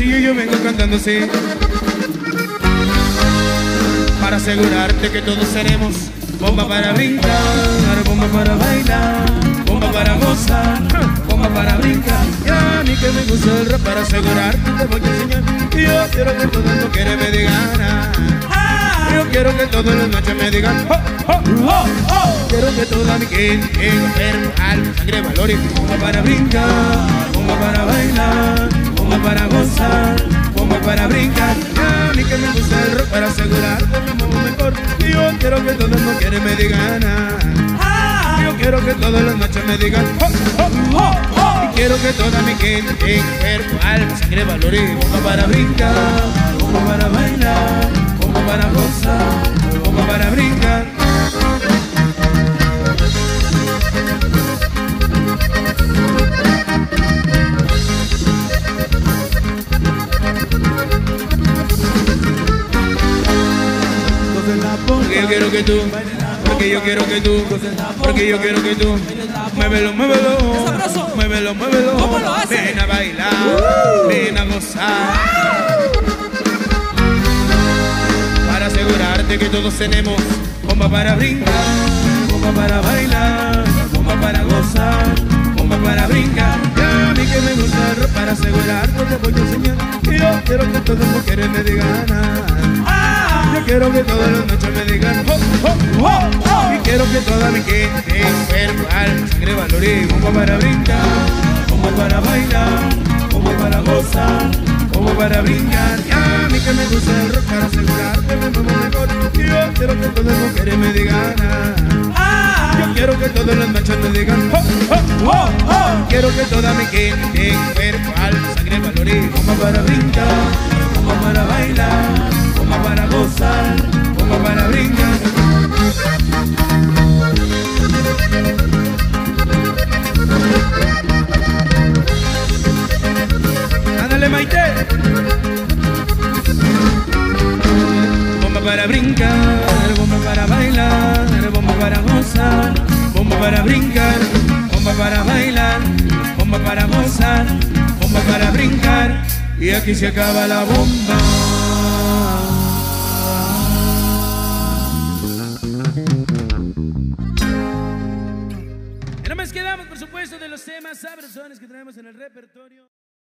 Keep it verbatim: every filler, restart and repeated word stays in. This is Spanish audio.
sencillo yo vengo cantando así, para asegurarte que todos seremos bomba para brincar, bomba para bailar, bomba para gozar, bomba para brincar. Y a mí que me gusta el rap, para asegurarte te voy a enseñar. Y yo quiero que todas las mujeres me digan ah. Yo quiero que todas las noches me digan oh, oh, oh, oh. Quiero que toda mi gente, cuerpo, alma, sangre, valor y bomba para brincar, bomba para bailar, bomba para gozar, bomba para brincar. Y a mí que me gusta el rock, para asegurarte me muevo mejor. Y yo quiero que todas las mujeres me digan ah. Yo quiero que todas las noches me digan oh, oh, oh, oh. Y quiero que toda mi gente, cuerpo, alma, sangre, valor y bomba para brincar, bomba para bailar, bomba para gozar, bomba para brincar. Porque yo quiero que tú, porque yo quiero que tú, porque yo quiero que tú, muévelo, muévelo, muévelo, muévelo, ven a bailar, ven a gozar, para asegurarte que todos tenemos bomba para brincar, bomba para bailar, bomba para gozar, bomba para brincar. Y a mí que me gusta el rock, para asegurarte te voy a enseñar. Y yo quiero que todas las mujeres me digan ah. Yo quiero que todas las noches me digan oh, oh, oh, oh. Y quiero que toda mi gente, cuerpo, alma, sangre, valor y bomba para brincar, bomba para bailar, bomba para gozar, bomba para brincar. Y a mí que me gusta el rock, para asegurarte me muevo mejor. Y yo quiero que todas las mujeres me digan ah. Yo quiero que todas las noches me digan oh, oh, oh, oh. Quiero que toda mi gente, cuerpo, alma, sangre, valor y bomba para brincar, bomba para bailar, bomba para gozar, bomba para brincar. Ándale, Maite. Bomba para brincar, bomba para bailar, bomba para gozar, bomba para brincar, bomba para bailar, bomba para gozar, bomba para brincar. Y aquí se acaba la bomba. Y no nos quedamos, por supuesto, de los temas sabrosones que tenemos en el repertorio.